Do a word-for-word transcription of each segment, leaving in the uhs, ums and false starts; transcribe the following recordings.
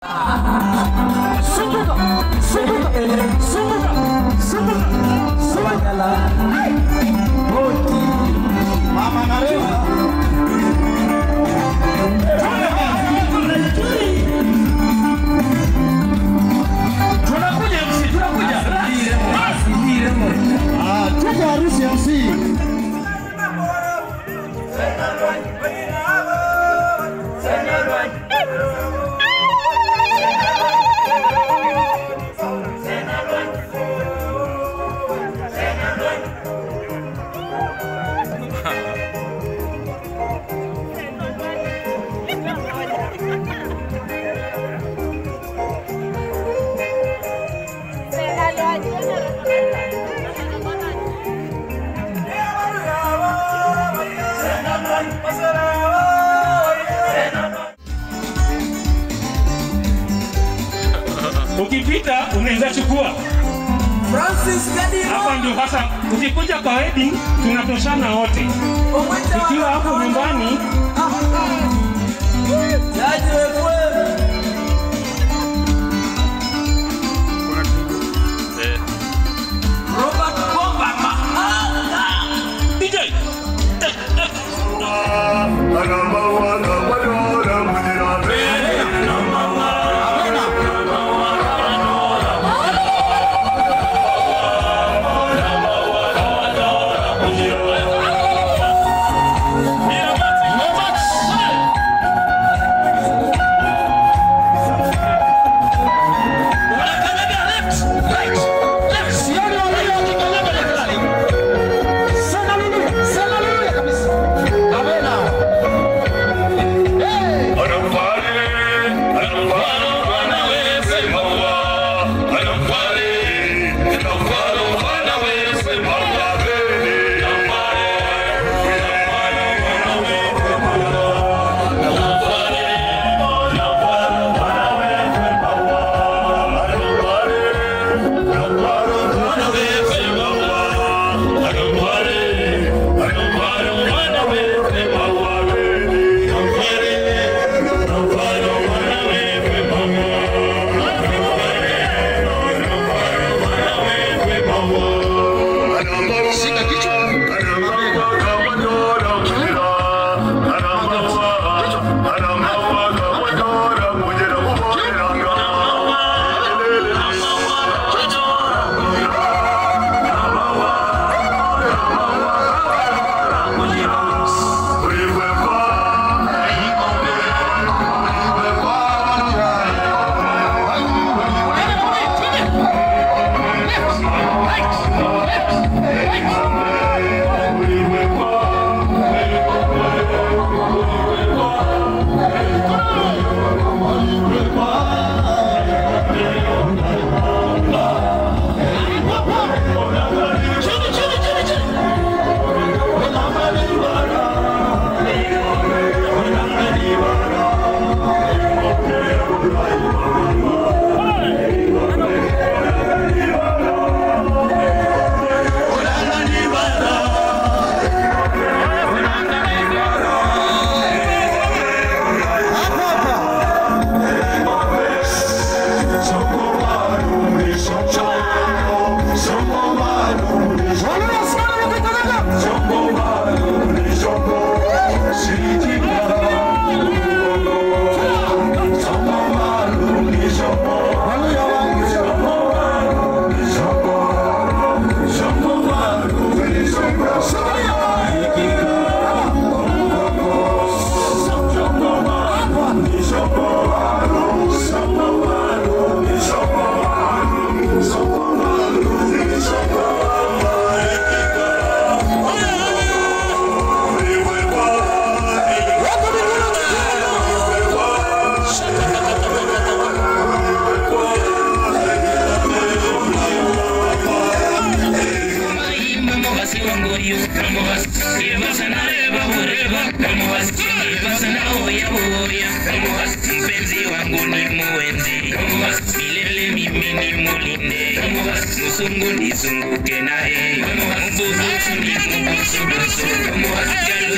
Ukipita unaweza chukua. Hapa ndio hasa ukikuja kwa wedding tunatoshana wote. Ukiwa hapo nyumbani D J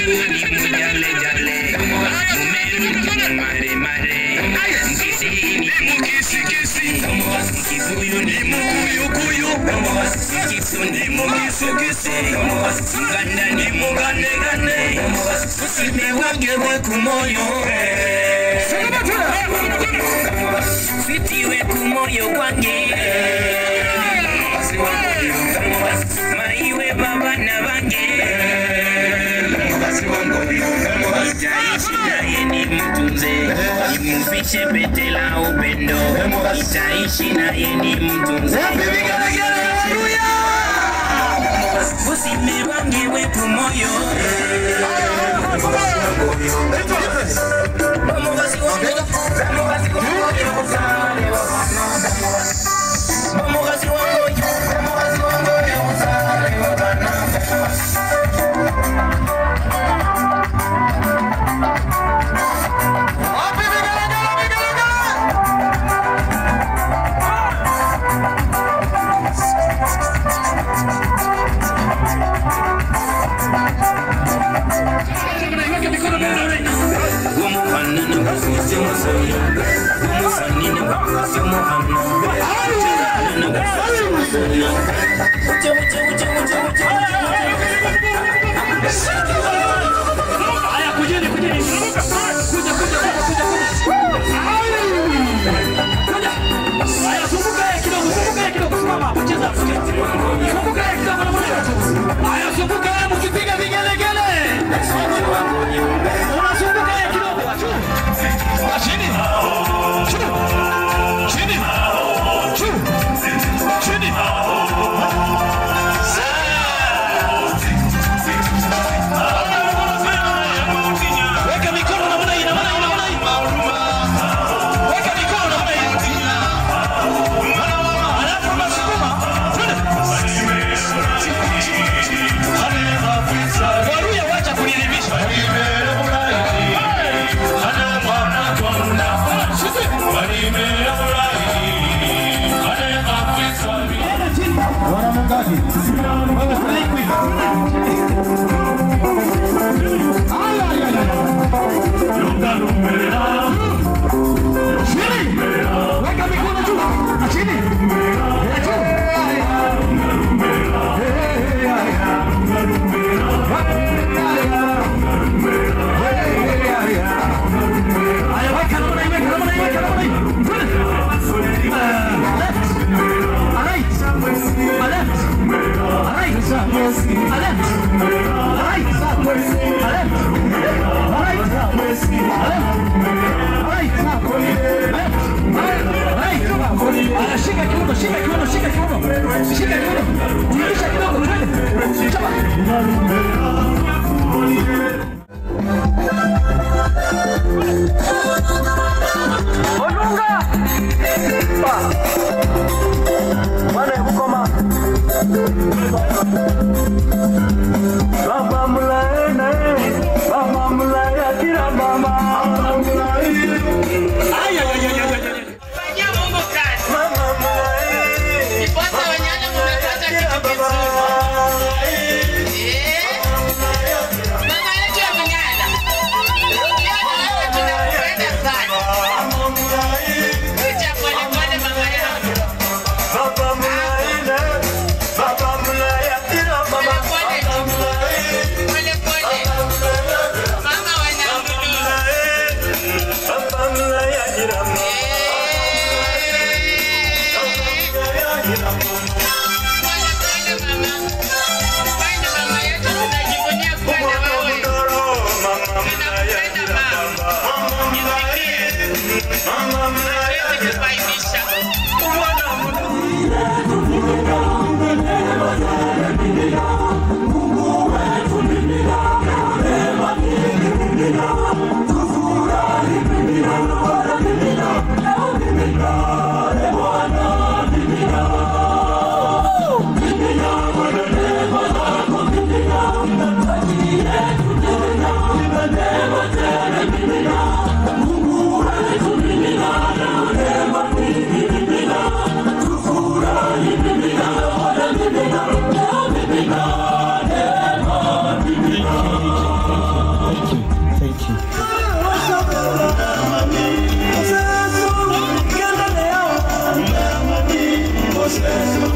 Mare mare, mukisi kisi Kikuyu ni mukuyu kuyu Kisu ni mukisu kisi Nganda ni mugane gane Kusime wagewe kumoyo Fitiwe kumoyo kwange Maiwe baba na bange Itaishi naye ni mtunze Imufishe pete la upendo Itaishi naye ni mtunze Usime wangewe kumoyo Mamogasi wango Mamogasi wango Mamogasi wango Aya kujeni kujeni kuja kuja kuja kuja kuja aya zunguka kidogo zunguka kidogo simama cheza zunguka kidogo na mwana aya zunguka mkipiga vigelegele unazunguka kidogo chini chini chini chini weka mikono na mwana ina mwana ina mwana weka mikono na mwana ina alafu masukuma waruya wacha kunielimisha wana mungaki wewe slickwi ay ay ay lunga lumbera chini weka mikono juu chini aya weka na mwana weka na mwana weka na shika kiuno, shika kiuno, shika kiuno, shika kiuno, tirisha kidogo, twende, chapa. Olunga! Pa! Mane hukoma! Baba mulae nae, baba mulae akira mama. Baba mulae. Ay ay ay ay ay. Fanya Mungu kazi. Mama mulae. Iposa wanyana mmepata kitu kizuri. Eh? Mama yetu ya mnyana. Yana wewe tunakupenda sana. Mama mulae. Kuja pole pole mama yangu.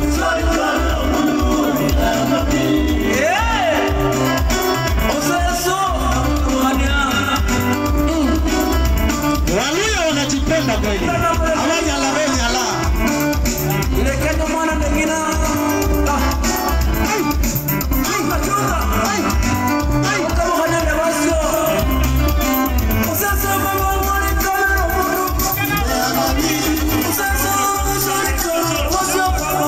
Waluya wanajipenda kweli. Hawaja la beni ala. Ile kendo mwana ndengina. Ai. Ai machuka. Ai. Ai kama hanenda wasio. Usasa mama mwana kamera mwana. Usasa usasa kamera wasio.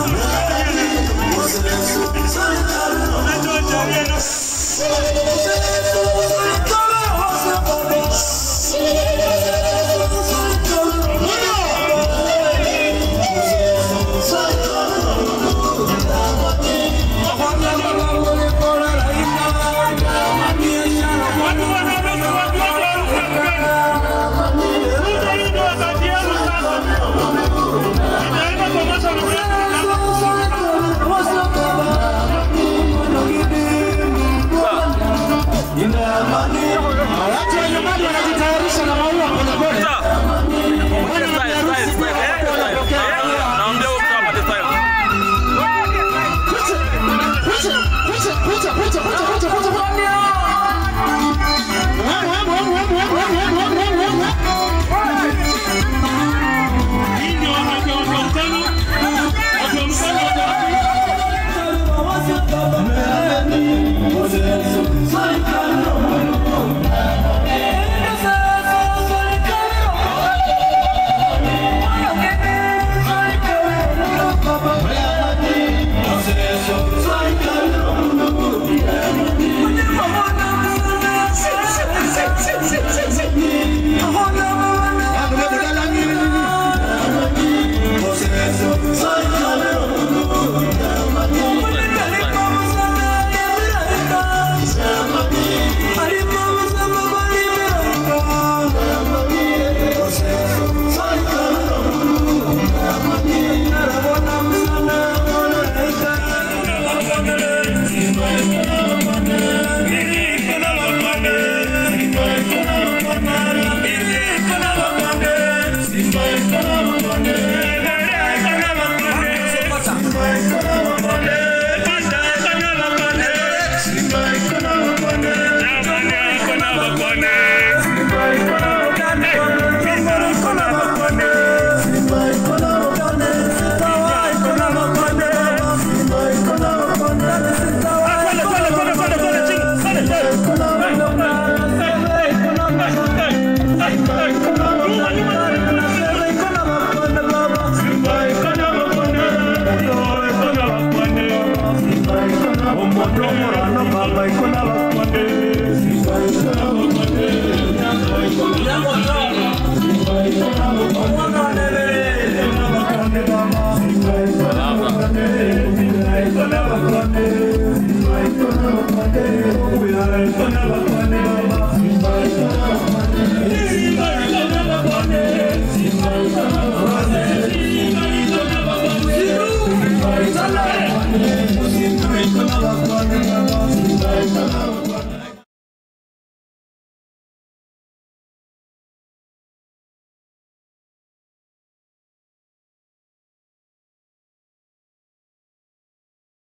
Usasa Simba